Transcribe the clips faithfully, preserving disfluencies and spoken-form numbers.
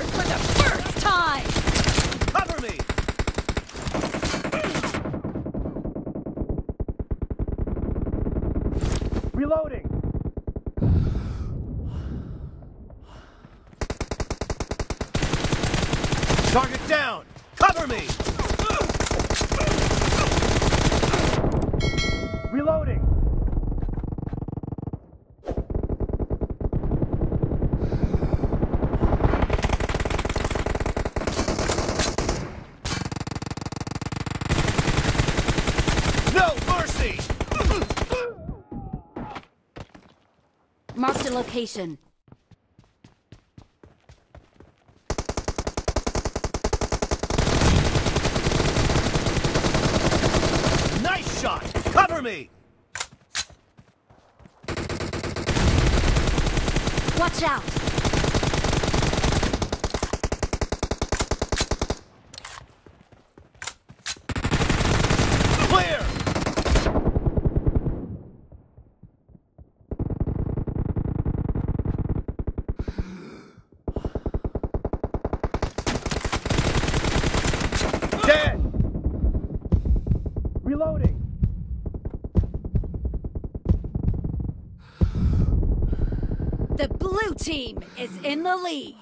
sword for the first time! Cover me! Reloading! Target down! Cover me! Reloading! No mercy! Mark the location. Nice shot! Cover me! Watch out! Clear! Dead! Reloading! The blue team is in the lead.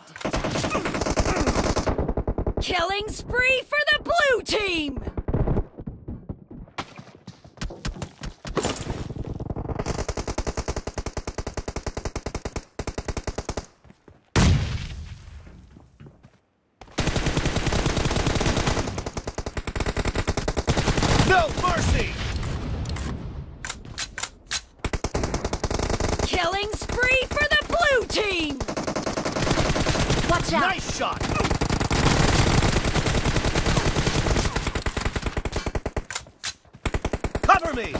Killing spree for the blue team! No mercy! Killing spree for the blue team! Watch out! Nice shot! Cover me!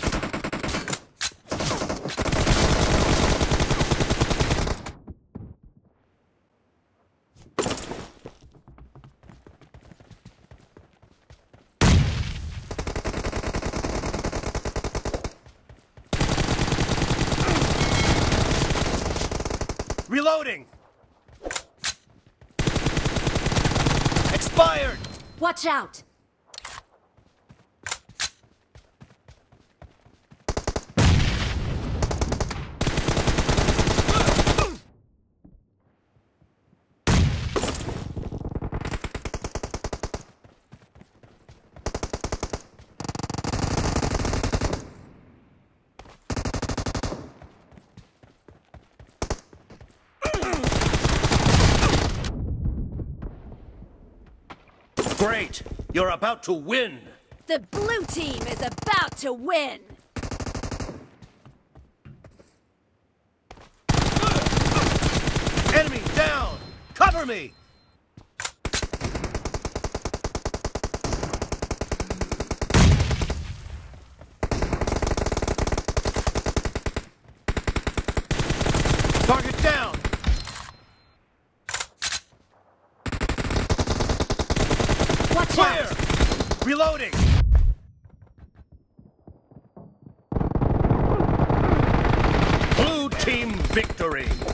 Reloading! Expired! Watch out! Great! You're about to win! The blue team is about to win! Enemy down! Cover me! Target down! Watch Clear! out! Reloading! Blue team victory!